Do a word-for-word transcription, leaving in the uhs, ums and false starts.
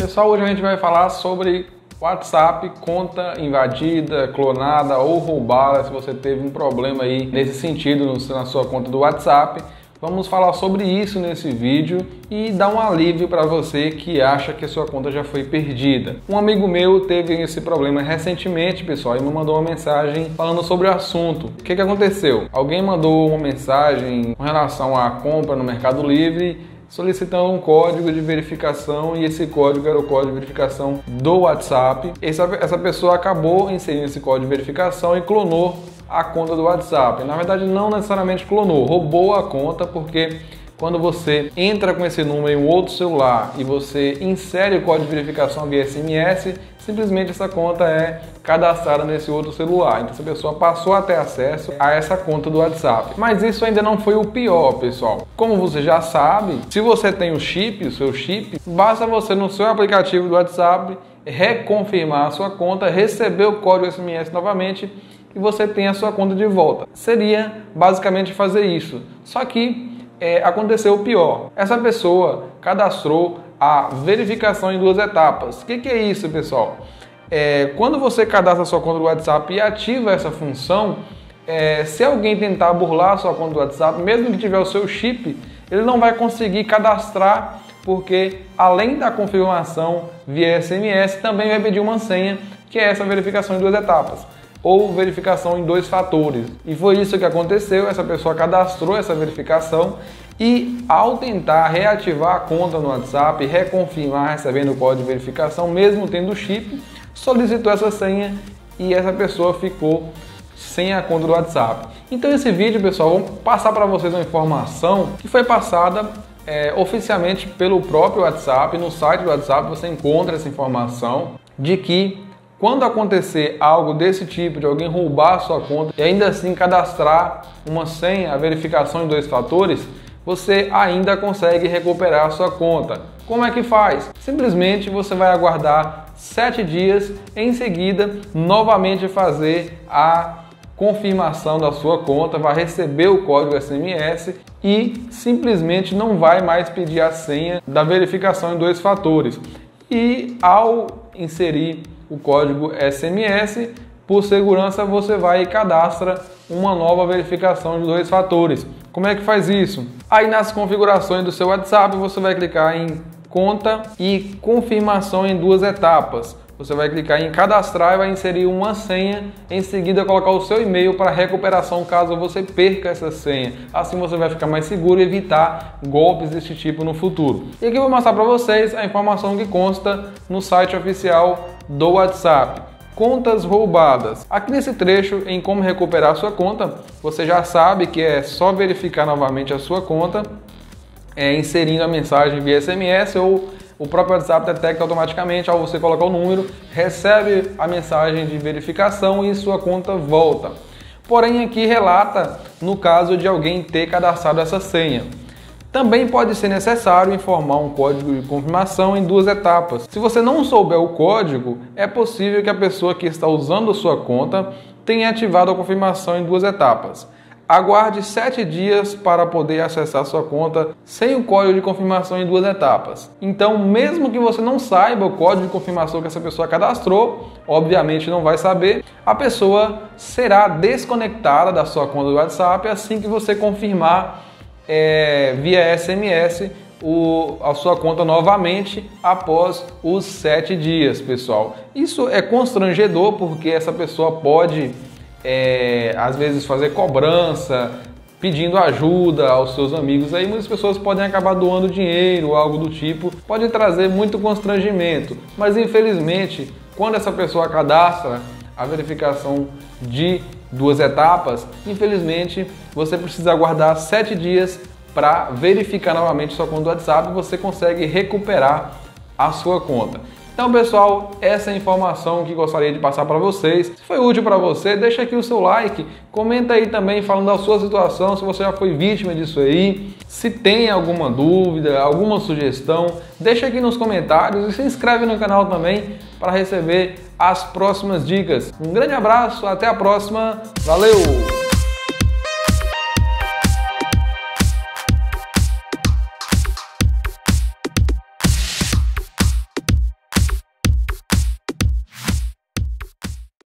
Pessoal, hoje a gente vai falar sobre WhatsApp, conta invadida, clonada ou roubada, se você teve um problema aí nesse sentido na sua conta do WhatsApp. Vamos falar sobre isso nesse vídeo e dar um alívio para você que acha que a sua conta já foi perdida. Um amigo meu teve esse problema recentemente, pessoal, e me mandou uma mensagem falando sobre o assunto. O que que aconteceu? Alguém mandou uma mensagem com relação à compra no Mercado Livre, solicitando um código de verificação, e esse código era o código de verificação do WhatsApp. Essa, essa pessoa acabou inserindo esse código de verificação e clonou a conta do WhatsApp. Na verdade, não necessariamente clonou, roubou a conta, porque quando você entra com esse número em um outro celular e você insere o código de verificação via S M S, simplesmente essa conta é cadastrada nesse outro celular. Então essa pessoa passou a ter acesso a essa conta do WhatsApp. Mas isso ainda não foi o pior, pessoal. Como você já sabe, se você tem o chip, o seu chip, basta você no seu aplicativo do WhatsApp reconfirmar a sua conta, receber o código S M S novamente e você tem a sua conta de volta. Seria basicamente fazer isso. Só que é, aconteceu o pior. Essa pessoa cadastrou a verificação em duas etapas. O que, que é isso, pessoal? É, quando você cadastra a sua conta do WhatsApp e ativa essa função, é, se alguém tentar burlar a sua conta do WhatsApp, mesmo que tiver o seu chip, ele não vai conseguir cadastrar, porque além da confirmação via S M S, também vai pedir uma senha, que é essa verificação em duas etapas, ou verificação em dois fatores. E foi isso que aconteceu. Essa pessoa cadastrou essa verificação e, ao tentar reativar a conta no WhatsApp, reconfirmar recebendo o código de verificação, mesmo tendo o chip, solicitou essa senha e essa pessoa ficou sem a conta do WhatsApp. Então esse vídeo, pessoal, vou passar para vocês uma informação que foi passada é, oficialmente pelo próprio WhatsApp. No site do WhatsApp você encontra essa informação de que quando acontecer algo desse tipo, de alguém roubar a sua conta e ainda assim cadastrar uma senha, a verificação em dois fatores, você ainda consegue recuperar a sua conta. Como é que faz? Simplesmente você vai aguardar sete dias, em seguida novamente fazer a confirmação da sua conta, vai receber o código S M S e simplesmente não vai mais pedir a senha da verificação em dois fatores. E ao inserir o código S M S, por segurança você vai e cadastra uma nova verificação de dois fatores. Como é que faz isso? Aí nas configurações do seu WhatsApp você vai clicar em conta e confirmação em duas etapas. Você vai clicar em cadastrar e vai inserir uma senha, em seguida colocar o seu e-mail para recuperação caso você perca essa senha. Assim você vai ficar mais seguro e evitar golpes desse tipo no futuro. E aqui eu vou mostrar para vocês a informação que consta no site oficial do WhatsApp. Contas roubadas. Aqui nesse trecho em como recuperar a sua conta, você já sabe que é só verificar novamente a sua conta, é, inserindo a mensagem via S M S, ou o próprio WhatsApp detecta automaticamente. Ao você colocar o número, recebe a mensagem de verificação e sua conta volta. Porém aqui relata no caso de alguém ter cadastrado essa senha. Também pode ser necessário informar um código de confirmação em duas etapas. Se você não souber o código, é possível que a pessoa que está usando a sua conta tenha ativado a confirmação em duas etapas. Aguarde sete dias para poder acessar sua conta sem o código de confirmação em duas etapas. Então, mesmo que você não saiba o código de confirmação que essa pessoa cadastrou, obviamente não vai saber, a pessoa será desconectada da sua conta do WhatsApp assim que você confirmar É, via S M S o, a sua conta novamente após os sete dias, pessoal. Isso é constrangedor porque essa pessoa pode é, às vezes fazer cobrança, pedindo ajuda aos seus amigos. Aí muitas pessoas podem acabar doando dinheiro, algo do tipo, pode trazer muito constrangimento. Mas infelizmente, quando essa pessoa cadastra a verificação de duas etapas, infelizmente você precisa aguardar sete dias para verificar novamente sua conta do WhatsApp e você consegue recuperar a sua conta. Então, pessoal, essa é a informação que gostaria de passar para vocês. Se foi útil para você, deixa aqui o seu like, comenta aí também falando da sua situação, se você já foi vítima disso aí, se tem alguma dúvida, alguma sugestão, deixa aqui nos comentários e se inscreve no canal também para receber as próximas dicas. Um grande abraço, até a próxima, valeu!